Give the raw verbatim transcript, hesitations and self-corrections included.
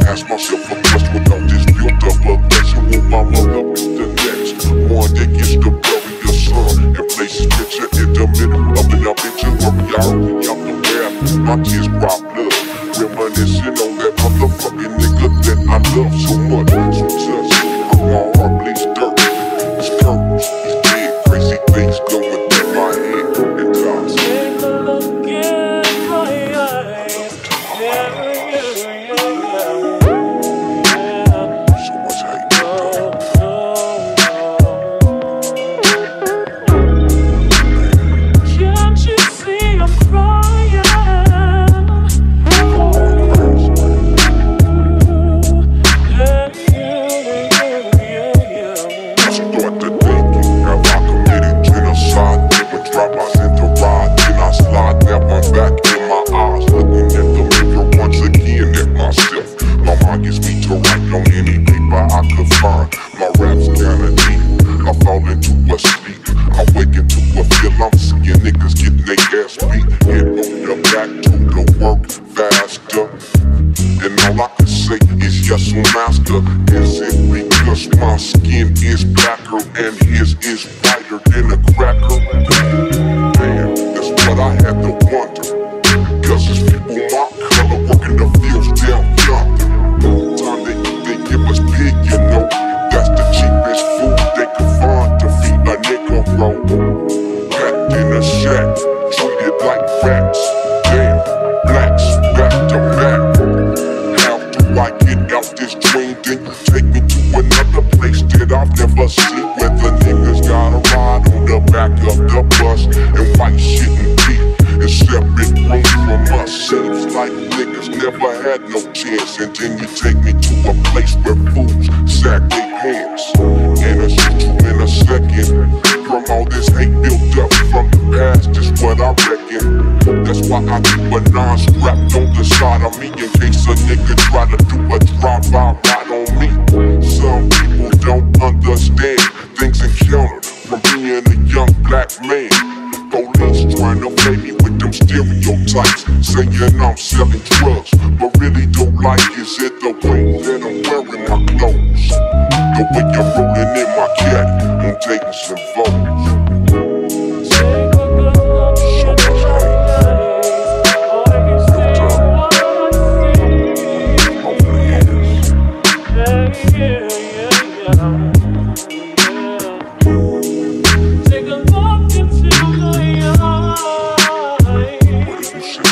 ask myself a question without this built up aggression. Will my mother be the next one that gets to bury your son and place his picture in the middle of an adventure where we already out the bath? My tears cry blood, reminiscing on that motherfucking nigga that I love so much. So just my heart bleeds dirt. His curtains, he's dead, crazy things going through my head at times. Take a look in my eyes. Yeah, yeah, yeah, yeah. So much hate. Can't you see I'm crying? Start to thinking, have I committed genocide? Never drop my center ride, then I slide that one back in my eyes. Looking at the mirror once again at myself. My mind gets me to write on any paper I could find. My rap's kinda deep, I fall into a sleep. I wake into a feel I'm seeing niggas getting their ass beat. Head on the back to the work faster. And all I can say is yes, master. Is it because my skin is blacker and his is whiter than a cracker? Damn, that's what I had to wonder. Cause it's people my color working the fields down yonder. Time they eat, they give us pig, you know. That's the cheapest food they can find to feed a nigga roll. Packed in a shack, treated like rats. Damn, blacks back to back. I get out this dream, then you take me to another place that I've never seen, where the niggas gotta ride on the back of the bus and white shit and beat in separate rooms from us. Seems like niggas never had no chance, and then you take me to a place where fools sack their pants. And I shoot you in a second from all this hate built up from the past, is what I reckon. That's why I keep a nine strapped on the side of me in case a nigga try to do a drive-by ride on me. Some people don't understand things encountered from being a young black man. Police trying to play me with them stereotypes, saying I'm selling drugs, but really don't like is it the way that I'm wearing my clothes, the way you're rolling in my caddy and taking some votes. Take a look into my eyes. What did you say?